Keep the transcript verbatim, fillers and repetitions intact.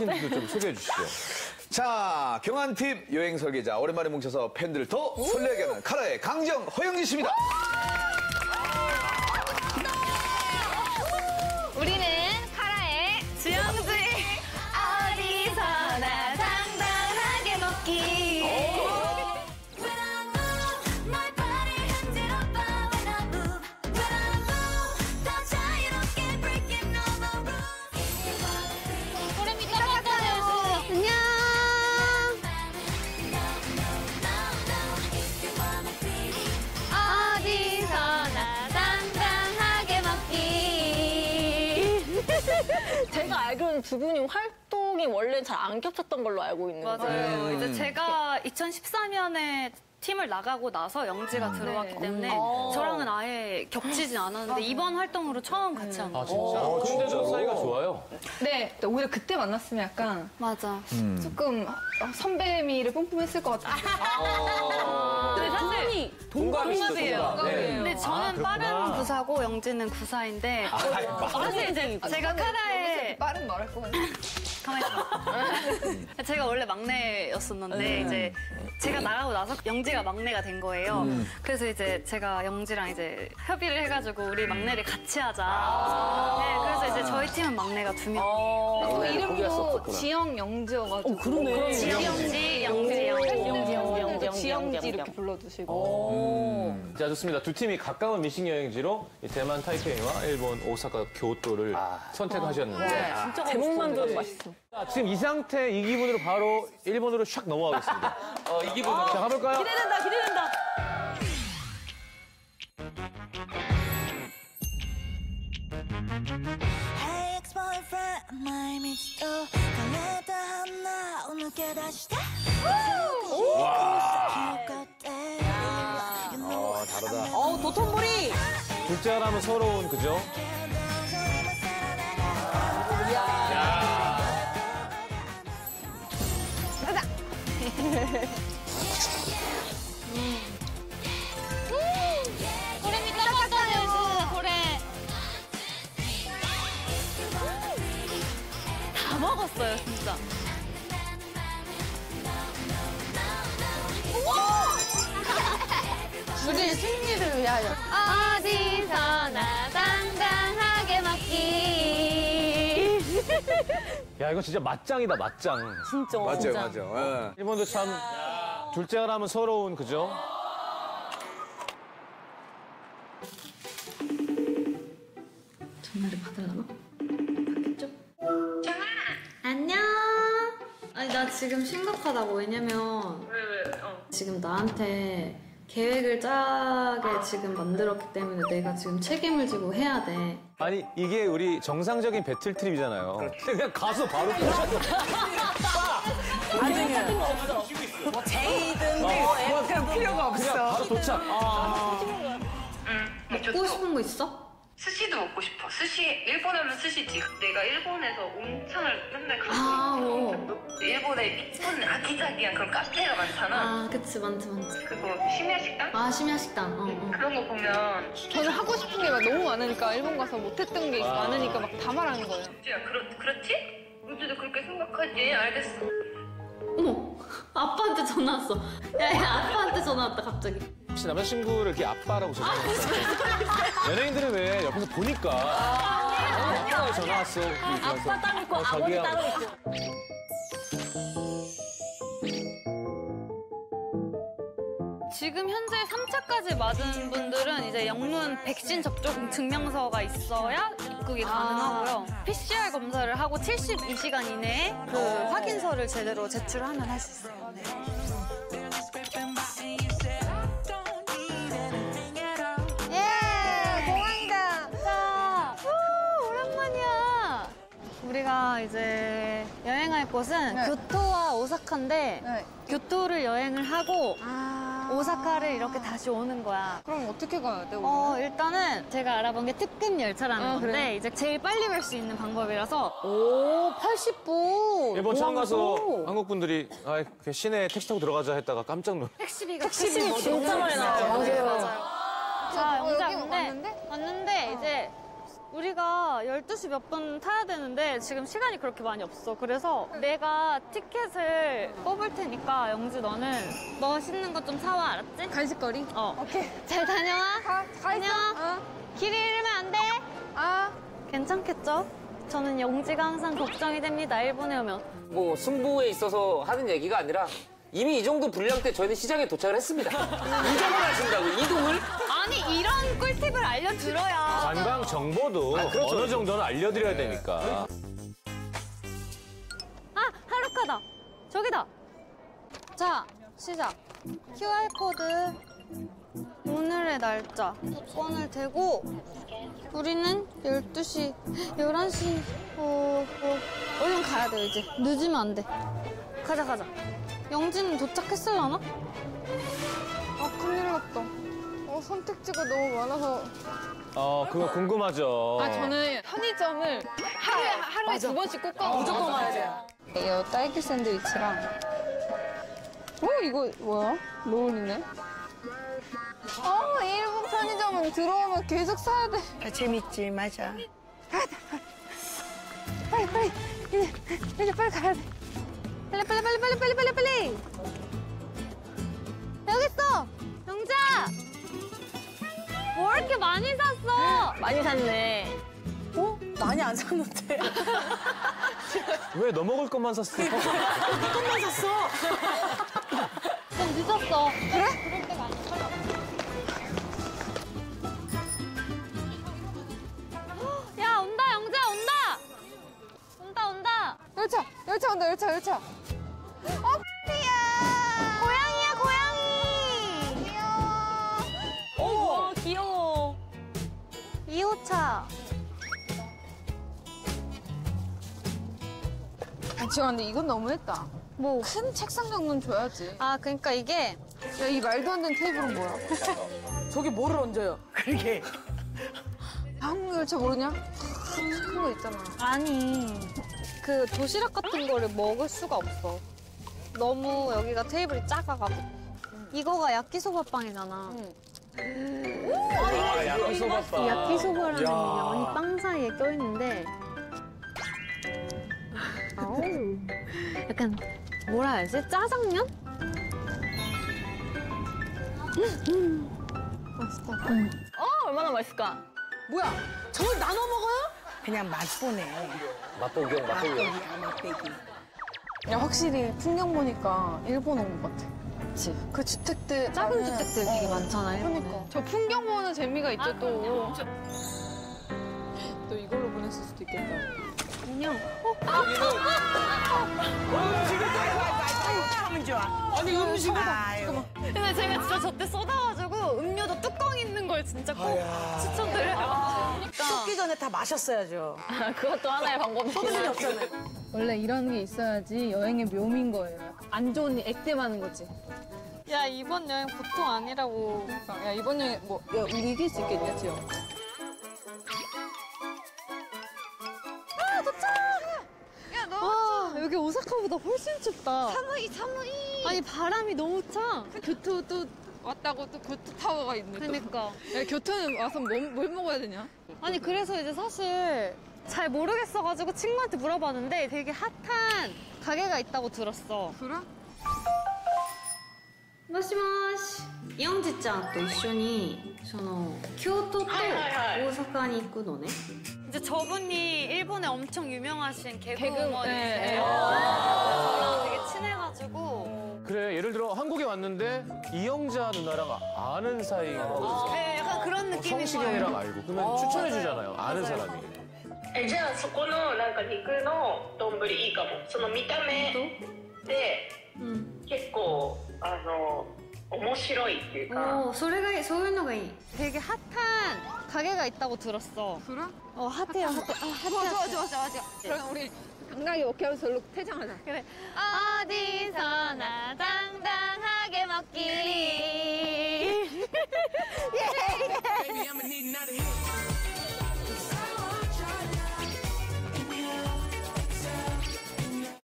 사진도 좀 소개해 주시죠. 자, 경한팀 여행 설계자. 오랜만에 뭉쳐서 팬들을 더 설레게 하는 카라의 강정 허영진 씨입니다. 우리는 카라의 주영지. 어디서나 당당하게 먹기. 제가 알기로는 두 분이 활동이 원래 잘 안 겹쳤던 걸로 알고 있는데. 맞아요. 음. 이제 제가 이천십사 년에 팀을 나가고 나서 영지가 음. 들어왔기 네. 때문에 음. 저랑은 아예 겹치진 않았는데 맞아요. 이번 활동으로 처음 같이 한 거예요. 아, 진짜? 어, 근데도 사이가 좋아요? 네, 오히려 그때 만났으면 약간 맞아. 음. 조금 선배미를 뿜뿜했을 것 같아요. 아 근데 사실 동갑이에요. 네. 근데 저는 아, 빠른 구사고 영지는 구사인데 아, 사실 이제 제가 카라에 빠른 말할 거 같아요. 가만히 있어. 제가 원래 막내였었는데 음. 이제 제가 나가고 나서 영지가 막내가 된 거예요. 음. 그래서 이제 제가 영지랑 이제 협의를 해가지고 우리 막내를 같이 하자. 아 네, 그래서 이제 저희 팀은 막내가 두 명. 아 네, 이름도 지영 영지여가지고. 어, 그러네. 지영지, 영지, 영지, 영지, 영지, 지영지 이렇게 불러주시고. 음. 자, 좋습니다. 두 팀이 가까운 미싱 여행지로 대만 타이페이와 일본 오사카 교토를 아. 선택하셨는데. 네, 진짜 제목만 들어도 맛있어. 자, 지금 이 상태, 이 기분으로 바로 일본으로 샥 넘어가겠습니다. 어, 이 기분으로. 자, 가볼까요? 기대된다, 기대된다. Hey ex-boyfriend, my 미치도 갈래다 하나 오늘 깨닫시다. 와. 어, 다르다. 어, 도톤보리. 둘째라면 서러운, 그죠? 다 먹었어요, 진짜. 우리 승리를 위하여. 어디서나 당당하게 먹기. 야, 이거 진짜 맛짱이다, 맛짱. 진짜. 맞죠, 진짜. 맞죠. 예. 일본도 참 둘째라면 서러운, 그죠? 전화를 받으려나? 받겠죠? 정아! 안녕! 아니, 나 지금 심각하다고. 왜냐면 왜, 왜? 어. 지금 나한테 계획을 짜게 지금 만들었기 때문에 내가 지금 책임을 지고 해야 돼. 아니, 이게 우리 정상적인 배틀 트립이잖아요. 그냥 가서 바로 부셔. 아직 같은 거 없어. 뭐 제이든 뭐 그냥 필요가 없어. 그냥 바로 도착. 아. 응. 먹고 싶은 거 있어? 스시도 먹고 싶어. 스시, 일본 하면 스시지. 내가 일본에서 온천을 맨날 가고 아, 있어. 일본에 이쁜 아기자기한 그런 카페가 많잖아. 아, 그치, 많지, 많지. 그거 심야 식당? 아, 심야 식당. 어, 어. 그런 거 보면 저는 하고 싶은 게 막 너무 많으니까 일본 가서 못했던 게 많으니까 막 다 말하는 거예요. 야, 그렇, 그렇지? 우주도 그렇게 생각하지. 알겠어. 어머, 아빠한테 전화 왔어. 야, 야, 아빠한테 전화 왔다, 갑자기. 혹시 남자친구를 이렇게 아빠라고 전화했어요? 연예인들은 왜 옆에서 보니까 아빠가 전화 왔어. 아빠 따로 있고 어, 아버지 자기야. 따로 있고. 지금 현재 삼 차까지 맞은 분들은 이제 영문 백신 접종 증명서가 있어야 입국이 가능하고요. 피씨알 검사를 하고 칠십이 시간 이내에 그 확인서를 제대로 제출하면 할 수 있어요. 네. 예! 공항이다! 자, 우, 오랜만이야! 우리가 이제 여행할 곳은 네. 교토와 오사카인데 네. 교토를 여행을 하고 아. 오사카를 이렇게 다시 오는 거야. 그럼 어떻게 가야 돼, 오늘? 어, 일단은 제가 알아본 게 특급 열차라는 아, 건데 그래? 이제 제일 빨리 갈 수 있는 방법이라서 오, 팔십 분. 일본 처음 가서 공항에서. 한국 분들이 아, 그 시내에 택시 타고 들어가자 했다가 깜짝 놀랐어요. 택시비가 택시비 진짜 많이 나와요. 맞아요. 자, 어, 영자 여기 근데 왔는데? 왔는데 이제 우리가 열두 시 몇 분 타야 되는데 지금 시간이 그렇게 많이 없어. 그래서 내가 티켓을 뽑을 테니까 영지 너는 멋있는 거 좀 사와, 알았지? 간식거리? 어. 오케이. 잘 다녀와. 가, 가 있어. 안녕. 어. 길 잃으면 안 돼. 아. 괜찮겠죠? 저는 영지가 항상 걱정이 됩니다. 일본에 오면. 뭐 승부에 있어서 하는 얘기가 아니라 이미 이 정도 분량 때 저희는 시장에 도착을 했습니다. 이동을 하신다고, 이동을? 아니 이런 꿀팁을 알려드려야. 관광 정보도 아, 그렇죠. 어느 정도는 알려드려야 되니까. 아, 하루카다. 저기다. 자, 시작. 큐알코드. 오늘의 날짜. 복권을 대고 우리는 열두 시, 열한 시, 어, 어, 얼른 가야 돼, 이제. 늦으면 안 돼. 가자, 가자. 영지는 도착했을라나? 아, 큰일 났다. 어, 선택지가 너무 많아서. 어, 그거 궁금하죠. 아, 저는 편의점을 하루에, 하루에 두 번씩 꼭 가고. 무조건 가야 돼요. 이 딸기 샌드위치랑. 어, 이거 뭐야? 노을이네. 어, 일본 편의점은 들어오면 계속 사야 돼. 아, 재밌지, 맞아. 빨리, 빨리. 이제, 이제 빨리 가야 돼. 빨리, 빨리, 빨리, 빨리, 빨리, 빨리, 빨리. 여기 있어. 영자. 뭐 이렇게 많이 샀어? 많이 샀네. 어? 많이 안 샀는데. 왜 너 먹을 것만 샀어? 조금만 샀어. 좀 늦었어. 그래? 야, 온다, 영자, 온다. 온다, 온다. 열차, 열차 온다, 열차, 열차. 어, 삐야. 고양이야, 고양이. 귀여워. 오, 귀여워. 이 호차. 아, 지금 근데 이건 너무했다. 뭐? 큰 책상 정도는 줘야지. 아, 그러니까 이게 야, 이 말도 안 되는 테이블은 뭐야? 저기 뭐를 얹어요? 그러게. 한국 열차 모르냐? 큰 거 있잖아. 아니 그 도시락 같은 거를 먹을 수가 없어. 너무 여기가 테이블이 작아가지고. 이거가 야끼소바빵이잖아. 아, 야끼소바빵. 야끼소바라는 야. 면이 빵 사이에 껴있는데 아우 약간 뭐라 해야지? 짜장면? 맛있다. 어, 얼마나 맛있을까? 뭐야? 저걸 나눠 먹어요? 그냥 맛보네. 맛보기용, 맛보기용. 맛보기야, 맛보기. 야, 확실히 풍경 보니까 일본 온 것 같아. 그치. 그 주택들. 작은 나는- 주택들 되게 많잖아, 일본에. 그러니까. 저 풍경 보는 재미가 있죠, 또. 또 이걸로 보냈을 수도 있겠다. 안녕. 하면 좋아. 아니, 음식을. 아유. 근데 제가 진짜 저때 쏟아가지고 음료도 뚜껑 있는 걸 진짜 꼭 추천드려요. 쏟기 전에 다 마셨어야죠. 그것도 하나의 방법이긴 쏟을 일이 해. 없잖아요. 원래 이런 게 있어야지 여행의 묘미인 거예요. 안 좋은 일 액땜하는 거지. 야, 이번 여행 보통 아니라고. 야, 이번 여행 뭐, 야, 우리 이길 수 있겠냐, 지영? 와, 여기 오사카보다 훨씬 춥다. 사무이, 사무이. 아니, 바람이 너무 차. 교토 또 왔다고 또 교토 타워가 있네. 또. 그러니까. 야, 교토는 와서 뭐, 뭘 먹어야 되냐? 아니, 그래서 이제 사실 잘 모르겠어가지고 친구한테 물어봤는데 되게 핫한 가게가 있다고 들었어. 그래? もしもし、ヨンジちゃんと一緒にその京都と大阪に行くのね。 이제 저분이 일본에 엄청 유명하신 개그우먼이세요. 네, 네. 저랑 되게 친해가지고. 그래, 예를 들어 한국에 왔는데 이영자 누나랑 아는 사이인 거죠. 네, 약간 그런 느낌인 성시경이랑 거예요. 알고. 그러면 추천해 주잖아요. 아는 사람이. えじゃあそこのなんか肉の丼いいかも。その見た目で 응. 結構あの面白いっていうか。 오, 소리가そういうのがいい. 되게 핫한 가게가 있다고 들었어. 그래? 어, 핫해요, 핫해. 아, 핫해. 좋아, 좋아, 핫해. 좋아, 좋아, 좋아. 그럼 우리 당나귀 먹게 하면서 절로 퇴장하자. 그래. 어디서나 당당하게 먹기.